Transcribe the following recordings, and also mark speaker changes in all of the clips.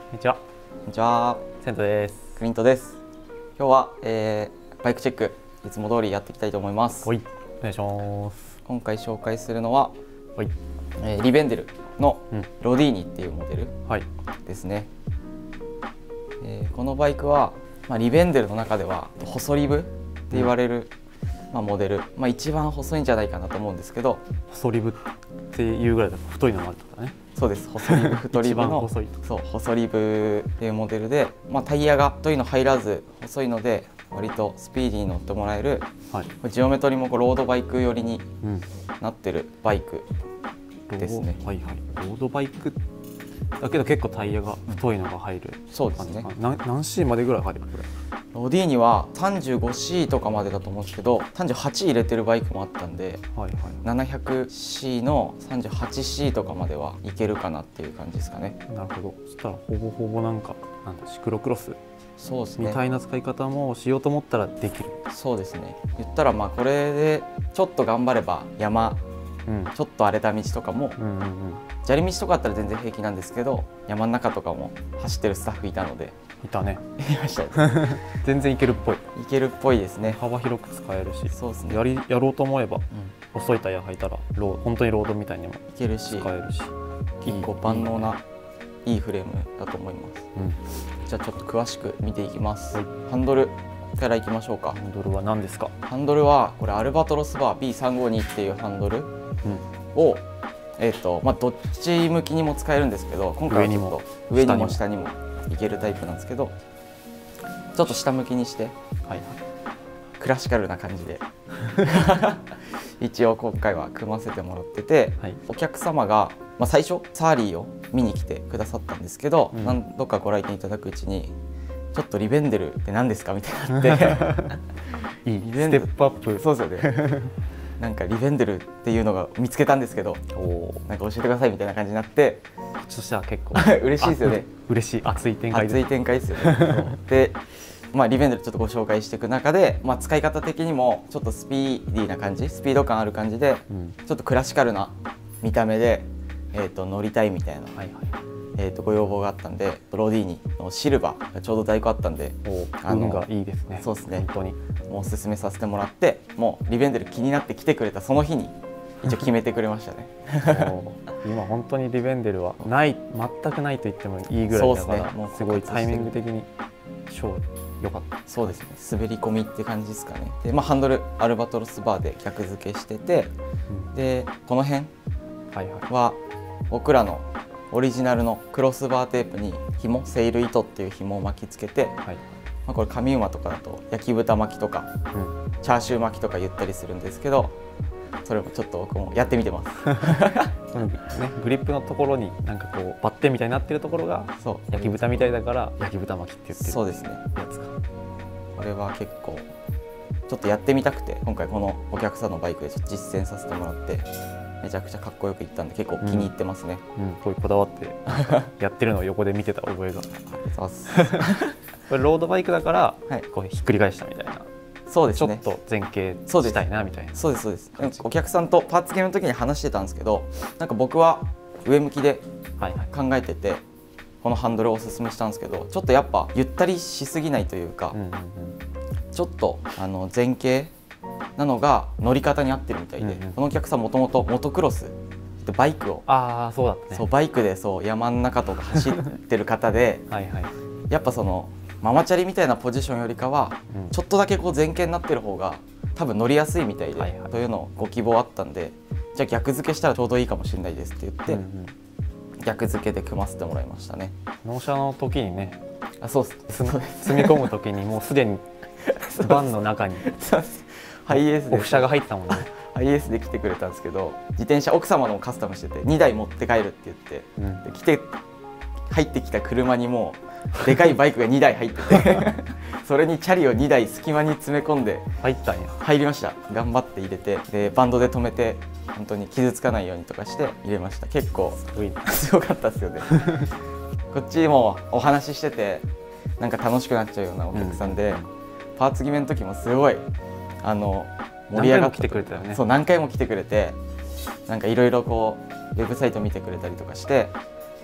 Speaker 1: にちは。
Speaker 2: こんにちは。
Speaker 1: セントです。
Speaker 2: クリントです。今日は、バイクチェックいつも通りやっていきたいと思います。
Speaker 1: はい、お願いします。
Speaker 2: 今回紹介するのは、
Speaker 1: はい、
Speaker 2: リベンデルのロディーニっていうモデルですね。このバイクは、リベンデルの中では細リブって言われる、モデル、一番細いんじゃないかなと思うんですけど、
Speaker 1: 細リブっていうぐらいだと太いのもあるってことだね。
Speaker 2: そうです。細リブ太リブの
Speaker 1: 細い
Speaker 2: そう細リブっていうモデルで、タイヤが太いの入らず細いので割とスピーディーに乗ってもらえる、ジオメトリもロードバイク寄りになってるバイクですね。
Speaker 1: はいはい。ロードバイクだけど結構タイヤが太いのが入る。
Speaker 2: そうですね。
Speaker 1: 何 C までぐらい入るこれ？
Speaker 2: ロディーニは 35C とかまでだと思うんですけど、38入れてるバイクもあったんで、700C の 38C とかまではいけるかなっていう感じですかね。
Speaker 1: なるほど。そしたらほぼほぼなんだシクロクロス
Speaker 2: そうですね
Speaker 1: みたいな使い方もしようと思ったらできる。
Speaker 2: そうですね。言ったらこれでちょっと頑張れば山、ちょっと荒れた道とかも、砂利道とかあったら全然平気なんですけど、山の中とかも走ってるスタッフいたので。
Speaker 1: いたね。
Speaker 2: いましたね。
Speaker 1: 全然いけるっぽい。
Speaker 2: いけるっぽいですね。
Speaker 1: 幅広く使えるし、
Speaker 2: そうですね。
Speaker 1: やろうと思えば、細いタイヤ履いたら本当にロードみたいにも
Speaker 2: いけるし、
Speaker 1: 使えるし、
Speaker 2: 結構万能ないいフレームだと思います。じゃあちょっと詳しく見ていきます。ハンドルからいきましょうか。
Speaker 1: ハンドルは何ですか？
Speaker 2: ハンドルはこれアルバトロスバー B352 っていうハンドルを、どっち向きにも使えるんですけど、今回はちょっと上にも下にもいけるタイプなんですけど、ちょっと下向きにして、クラシカルな感じで一応今回は組ませてもらってて、お客様が、最初サーリーを見に来てくださったんですけど、何度かご来店いただくうちにちょっとリベンデルって何ですかみたいになって
Speaker 1: いいステップアップ。
Speaker 2: そうですよね。なんかリベンデルっていうのが見つけたんですけど、なんか教えてくださいみたいな感じになって、
Speaker 1: こっちとしては結構
Speaker 2: 嬉しいですよね。
Speaker 1: 嬉しい、熱い展開です。
Speaker 2: 熱い展開ですよね。で、リベンデルちょっとご紹介していく中で、使い方的にもちょっとスピーディーな感じ、スピード感ある感じで、ちょっとクラシカルな見た目で、乗りたいみたいな、ご要望があったんで、ロディーニのシルバーがちょうど在庫あったんで、
Speaker 1: 運がいいですね。
Speaker 2: そうですね。
Speaker 1: 本当に
Speaker 2: もうおすすめさせてもらって、もうリベンデル気になって来てくれたその日に一応決めてくれましたね。
Speaker 1: 今本当にリベンデルは全くないと言ってもいいぐらいだから、もうすごいタイミング的に良かった。
Speaker 2: そうですね。滑り込みって感じですかね。で、ハンドルアルバトロスバーで逆付けしてて、でこの辺は僕らのオリジナルのクロスバーテープに紐、セイル糸っていう紐を巻きつけて、これ上馬とかだと焼き豚巻きとか、チャーシュー巻きとか言ったりするんですけど、それもちょっと僕もやってみてます。
Speaker 1: グリップのところにバッテンみたいになってるところが焼き豚みたいだから焼き豚巻きって言ってる。
Speaker 2: そうですね。
Speaker 1: やつか。
Speaker 2: これは結構ちょっとやってみたくて、今回このお客さんのバイクでちょっと実践させてもらって、めちゃくちゃかっこよくいったんで結構気に入ってますね。
Speaker 1: こういうこだわってやってるのを横で見てた覚えが。これロードバイクだからこうひっくり返したみたいな。
Speaker 2: そうですね。
Speaker 1: ちょっと前傾したいなみたいな。
Speaker 2: そうですそうです。お客さんとパーツゲームの時に話してたんですけど、なんか僕は上向きで考えてて、このハンドルをおすすめしたんですけど、ちょっとやっぱゆったりしすぎないというか、ちょっと前傾なのが乗り方に合ってるみたいで、このお客さんもともとモトクロスでバイクを
Speaker 1: そうだったね。
Speaker 2: そうバイクで山の中とか走ってる方で、やっぱママチャリみたいなポジションよりかは、ちょっとだけ前傾になってる方が多分乗りやすいみたいで、というのをご希望あったんで、じゃあ逆付けしたらちょうどいいかもしれないですって言って、逆付けで組ませてもらいましたね。
Speaker 1: 納車の時にね、
Speaker 2: そうです。
Speaker 1: 積み込む時にもうすでにバンの中に
Speaker 2: ハイエースで
Speaker 1: オフ車が入ってたもんね。
Speaker 2: ハイエースで来てくれたんですけど、自転車奥様のカスタムしてて2台持って帰るって言って、入ってきた車にもうでかいバイクが2台入っててそれにチャリを2台隙間に詰め込んで入りました。頑張って入れて、でバンドで止めて本当に傷つかないようにとかして入れました。結構すごかったですよね。こっちもお話ししててなんか楽しくなっちゃうようなお客さんで、パーツ決めの時もすごい盛り上がって
Speaker 1: 来てくれたよね。
Speaker 2: 何回も来てくれて、なんかいろいろウェブサイト見てくれたりとかして、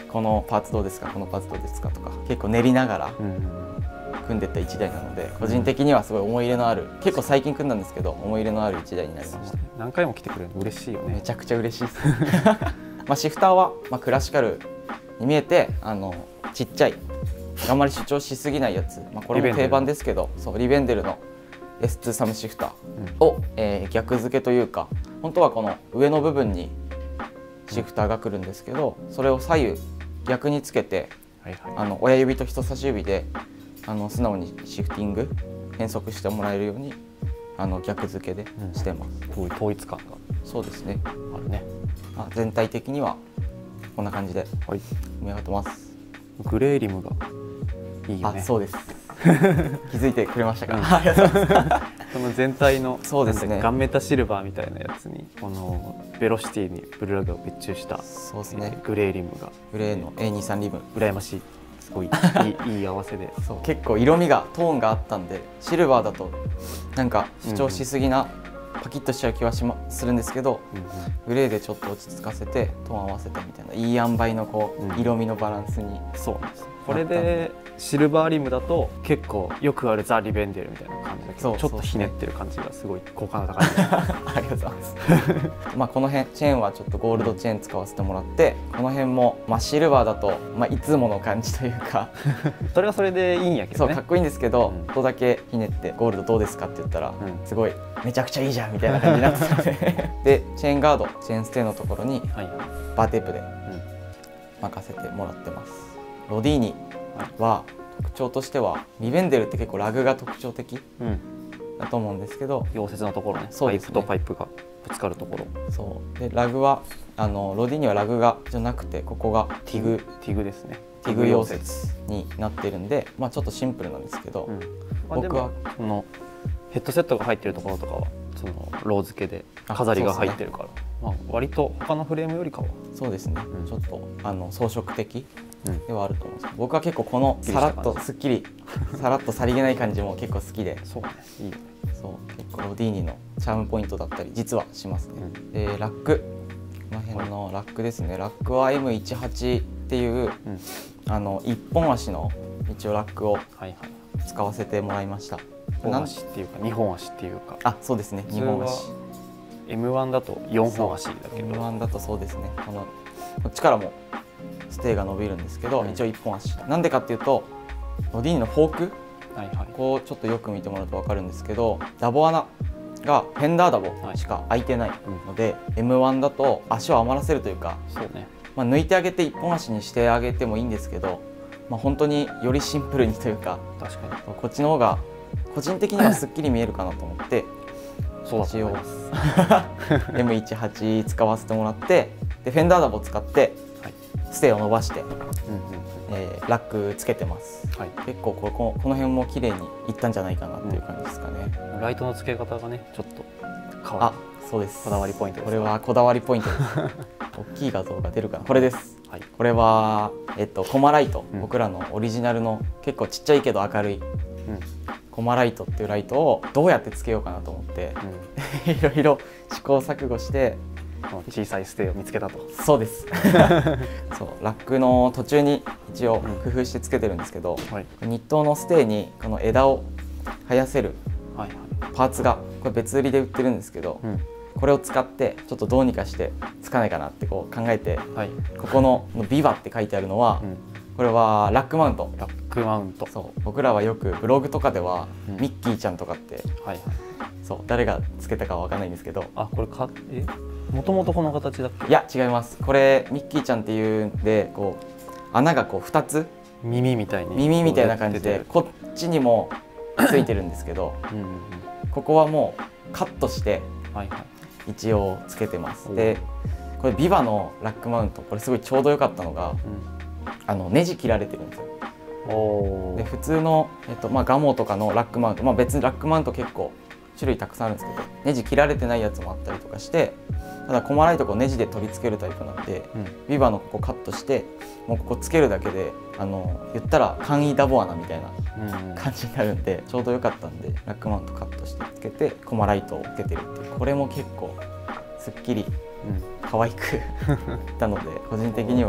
Speaker 2: このパーツどうですかこのパーツどうですかとか結構練りながら組んでった1台なので、個人的にはすごい思い入れのある、結構最近組んだんですけど思い入れのある1台になりました。
Speaker 1: 何回も来てくれるの嬉しいよね。
Speaker 2: めちゃくちゃ嬉しいですまあシフターは、クラシカルに見えてちっちゃい、あんまり主張しすぎないやつ、これも定番ですけど、そうリベンデルの S2 サムシフターを、逆付けというか、本当はこの上の部分にシフターが来るんですけど、それを左右逆につけて、親指と人差し指で素直にシフティング変速してもらえるように逆付けでしてます。
Speaker 1: 統一感が
Speaker 2: そうですね、
Speaker 1: あるね。
Speaker 2: 全体的にはこんな感じで組み上がってます。
Speaker 1: グレーリムがいいよね。
Speaker 2: そうです気づいてくれましたか。
Speaker 1: その全体の
Speaker 2: そうですね、
Speaker 1: ガンメタシルバーみたいなやつにこのベロシティにブルーラグを別注した、
Speaker 2: そうですね、
Speaker 1: グレーリムが、
Speaker 2: グレーの A23 リム
Speaker 1: 羨ましい。すごいいい合わせで
Speaker 2: そう結構色味がトーンがあったんで、シルバーだとなんか主張しすぎな、パキッとしちゃう気はするんですけど、グレーでちょっと落ち着かせてトーン合わせてみたいな、いい塩梅の色味のバランスに。
Speaker 1: そうなんです。これでシルバーリムだと結構よくあるザ・リベンデルみたいな感じだけど、ちょっとひねってる感じがすごい好感度高い
Speaker 2: ありがとうございますこの辺チェーンはちょっとゴールドチェーン使わせてもらって、この辺もシルバーだといつもの感じというか
Speaker 1: それはそれでいいんやけどね。
Speaker 2: そうかっこいいんですけど、ちょっとだけひねってゴールドどうですかって言ったら、すごいめちゃくちゃいいじゃんみたいな感じになってたのででチェーンガード、チェーンステーのところにバーテープで任せてもらってます。ロディーニは特徴としては、リベンデルって結構ラグが特徴的だと思うんですけど、
Speaker 1: 溶接のところね、
Speaker 2: パイプ
Speaker 1: とパイプがぶつかるところ。
Speaker 2: そうでラグはロディーニはラグがじゃなくて、ここがティグですね。ティグ溶接になってるんで、ちょっとシンプルなんですけど、僕は
Speaker 1: このヘッドセットが入ってるところとかはそのロー付けで飾りが入ってるから、割と他のフレームよりかは
Speaker 2: そうですね、ちょっと装飾的ではあると思うんです。僕は結構このさらっとすっきりさらっとさりげない感じも結構好きで、
Speaker 1: そうね、いいよね。
Speaker 2: そう結構ロディーニのチャームポイントだったり実はしますね。でラック、この辺のラックですね。ラックは M18 っていう一本足の一応ラックを使わせてもらいました。
Speaker 1: 本足っていうか2本足っていうか、
Speaker 2: そうですね、2本足。
Speaker 1: M1 だと4本足だけど、
Speaker 2: M1 だとそうですね、こっちからもステーが伸びるんですけど、一応1本足。なんでかっていうと、ロディーニのフォーク、こうちょっとよく見てもらうと分かるんですけど、ダボ穴がフェンダーダボしか開いてないので、M1 だと足を余らせるというか、抜いてあげて1本足にしてあげてもいいんですけど、本当によりシンプルにというか、こっちの方が個人的にはすっきり見えるかなと思って一応M18 使わせてもらって、でフェンダーダボ使ってステーを伸ばしてラックつけてます。結構この辺も綺麗にいったんじゃないかなっていう感じですかね。
Speaker 1: ライトの付け方がね、ちょっと変わる。
Speaker 2: そうです、
Speaker 1: こだわりポイントです。
Speaker 2: これはこだわりポイントです大きい画像が出るかな。これです。これはコマライト、僕らのオリジナルの結構ちっちゃいけど明るいコマライトっていうライトをどうやってつけようかなと思って、いろいろ試行錯誤して
Speaker 1: 小さいステーを見つけたと。
Speaker 2: そうですそうラックの途中に一応工夫してつけてるんですけど、ニットのステーにこの枝を生やせるパーツがこれ別売りで売ってるんですけど、これを使ってちょっとどうにかしてつかないかなって考えて、ここのビバって書いてあるのは、これはラックマウント。そう僕らはよくブログとかではミッキーちゃんとかって、そう誰がつけたかは分かんないんですけど、
Speaker 1: これもともとこの形だっけ？
Speaker 2: いや違います。これミッキーちゃんっていうんで、穴が2つ
Speaker 1: 耳みたい
Speaker 2: な感じで、こっちにもついてるんですけどここはもうカットして一応つけてます。でこれビバのラックマウント、これすごいちょうど良かったのが、ネジ切られてるんですよ。で普通の、ガモとかのラックマウント、別にラックマウント結構種類たくさんあるんですけど、ネジ切られてないやつもあったりとかして、ただコマライトネジで取り付けるタイプなんで、ビバのここカットしてもうここつけるだけで言ったら簡易ダボ穴みたいな感じになるんで、ちょうど良かったんでラックマウントカットしてつけてコマライトをつけてるっていう、これも結構すっきり可愛くいったので、個人的には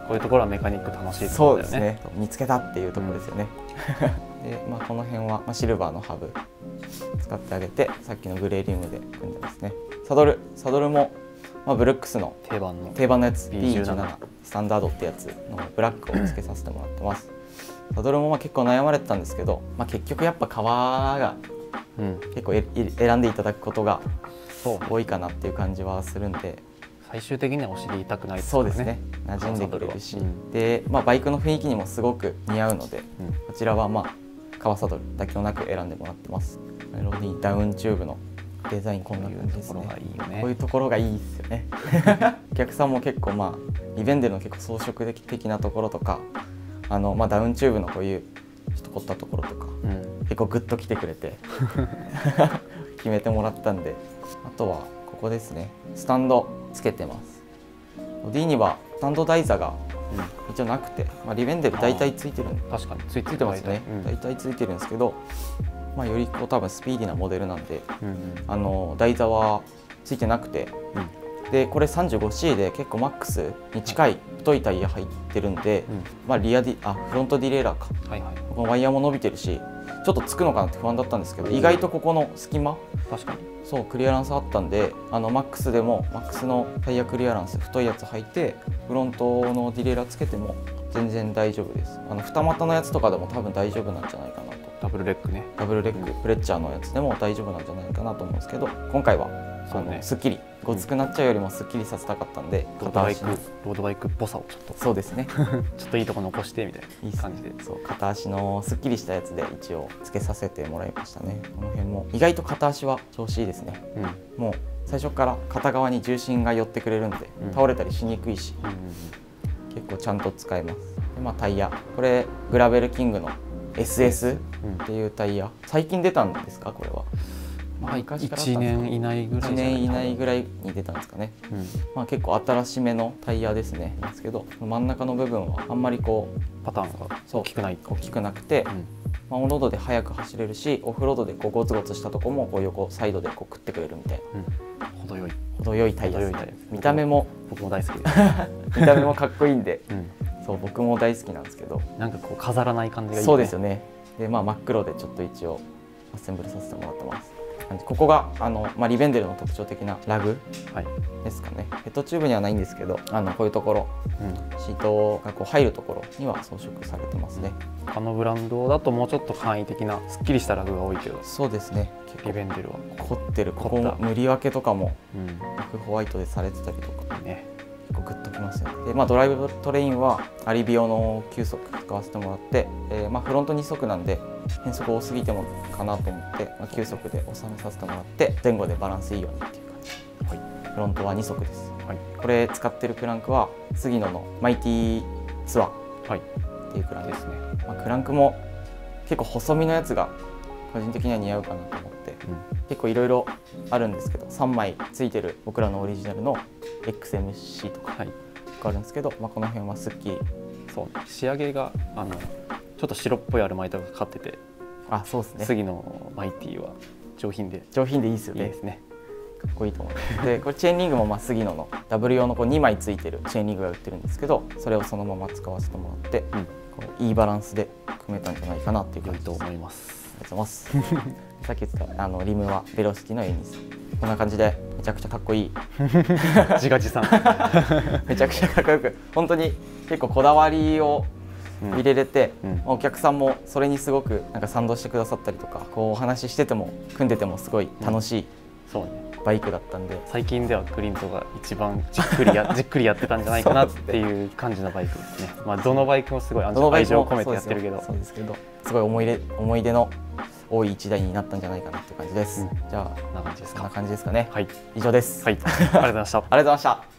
Speaker 1: ういうところはメカニック楽しいところだよね。
Speaker 2: そうですね、見つけたっていうところですよね。で、この辺はシルバーのハブ使ってあげて、さっきのグレーリムで組んでますね。サドルも、ブルックスの定番のやつ B17 スタンダードってやつのブラックをつけさせてもらってます。サドルも結構悩まれてたんですけど、結局やっぱ革が結構選んでいただくことが多いかなっていう感じはするんで、
Speaker 1: 最終的にはお尻痛くないですかね。
Speaker 2: そうですね、馴染んでくれるし、で、バイクの雰囲気にもすごく似合うので、こちらは革サドル妥協なく選んでもらってます。メロディダウンチューブのデザインこんな感じですね。こういうところがいいですよね。お客さんも結構リベンデルの結構装飾的なところとか、ダウンチューブのこういうちょっと凝ったところとか、結構グッと来てくれて決めてもらったんで、あとはここですね、スタンドつけてます。ボディにはスタンド台座が一応なくて、リベンデル大体ついてるんで、
Speaker 1: 確かについ
Speaker 2: てますね、大体ついてるんですけど、より多分スピーディーなモデルなんで、台座はついてなくて、でこれ 35C で結構マックスに近い太いタイヤ入ってるんで、フロントディレイラーか、このワイヤーも伸びてるし、ちょっとつくのかなって不安だったんですけど、意外とここの隙間、
Speaker 1: 確かに
Speaker 2: そうクリアランスあったんで、マックスでもマックスのタイヤクリアランス太いやつ履いてフロントのディレイラーつけても全然大丈夫です。二股のやつとかでも多分大丈夫なんじゃないかなと。
Speaker 1: ダブルレッグね、
Speaker 2: ダブルレッグ、プレッチャーのやつでも大丈夫なんじゃないかなと思うんですけど、今回はすっきりごつくなっちゃうよりもすっきりさせたかったんで、
Speaker 1: ロードバイクっぽさをちょっと、
Speaker 2: そうですね
Speaker 1: ちょっといいとこ残してみたいな感じで、
Speaker 2: そう片足のすっきりしたやつで一応つけさせてもらいましたね。この辺も意外と片足は調子いいですね。もう最初から片側に重心が寄ってくれるんで、倒れたりしにくいし、結構ちゃんと使えます。でタイヤ、これグラベルキングの SS っていうタイヤ、最近出たんですかこれは。
Speaker 1: 1年以内ぐらい、
Speaker 2: 1年以内ぐらいに出たんですかね。結構新しめのタイヤですね。ですけど真ん中の部分はあんまり
Speaker 1: パターンが大きくな
Speaker 2: くて、オンロードで速く走れるし、オフロードでゴツゴツしたとこも横サイドで食ってくれるみたいな、程よいタイヤです。見た目も
Speaker 1: 僕も大好きです
Speaker 2: 見た目もかっこいいんで、そう僕も大好きなんですけど、
Speaker 1: なんか飾らない感じがいいね。
Speaker 2: そうですよね。で真っ黒でちょっと一応アッセンブルさせてもらってます。ここがリベンデルの特徴的なラグですかね。ヘッドチューブにはないんですけど、こういうところ、シートが入るところには装飾されてますね。
Speaker 1: 他のブランドだともうちょっと簡易的なすっきりしたラグが多いけど、
Speaker 2: そうですね、
Speaker 1: リベンデルは
Speaker 2: 凝ってる。ここも塗り分けとかもオフホワイトでされてたりとかね、結構グッときますよね。でドライブトレインはアリビオの9速使わせてもらって、フロント2速なんで変速多すぎてもかなと思って、9速で収めさせてもらって、前後でバランスいいようにっていう感じ。フロントは2速です。これ使ってるクランクは杉野のマイティツアーっていうクランクですね。クランクも結構細身のやつが個人的には似合うかなと思って、結構いろいろあるんですけど、3枚ついてる僕らのオリジナルの XMC とかあるんですけど、この辺はすっきり、
Speaker 1: そう仕上げがちょっと白っぽいアルマイトがかかってて、
Speaker 2: そうですね、
Speaker 1: 杉のマイティは上品でい
Speaker 2: いですよね。かっこいいと思います。でこれチェーンリングも杉野のダブル用の2枚ついてるチェーンリングが売ってるんですけど、それをそのまま使わせてもらって、いいバランスで組めたんじゃないかなっていう感じです。
Speaker 1: 良いと思います。
Speaker 2: ありがとうございます。さっき言ったリムはベロシティの A23、こんな感じでめちゃくちゃかっこいい
Speaker 1: 自画自賛
Speaker 2: めちゃくちゃかっこよく、本当に結構こだわりを入れれて、お客さんもそれにすごく賛同してくださったりとか、お話ししてても組んでてもすごい楽しいバイクだったんで、
Speaker 1: 最近ではクリントが一番じっくりやってたんじゃないかなっていう感じのバイクですね。どのバイクもすごい愛情を込めてやってるけど、
Speaker 2: そうですけど、すごい思い出の多い1台になったんじゃないかなっていう感じです。じゃあこんな感じですかね。以上です。
Speaker 1: ありがとうございました。
Speaker 2: ありがとうございました。